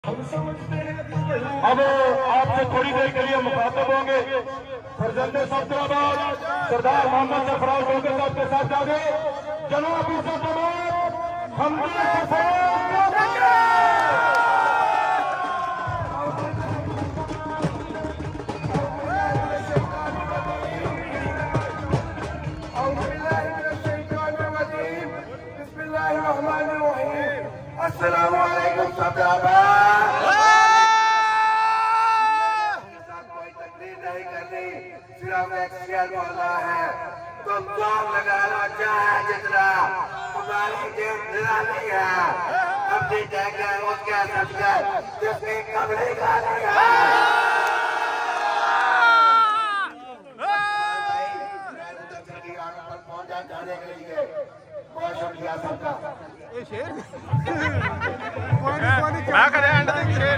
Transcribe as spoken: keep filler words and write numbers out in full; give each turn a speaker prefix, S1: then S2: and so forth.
S1: अब आपसे थोड़ी देर के लिए मुखातब होंगे फरजंद सफदराबाद सरदार मोहम्मद सरफराज डोंगर साहब के साथ जागे जनाब इज्जत जमात हमदी सरफराज
S2: अस्सलाम वालेकुम सफदराबाद। कोई तकलीफ नहीं करनी, सिर्फ एक शेर बोलना है। तुम जोर लगाना चाहे जितना हमारी जेब निराली है, अपनी जगह उसके सबके जिसकी कमरे गाली है। जाने के लिए बहुत शुक्रिया सबका।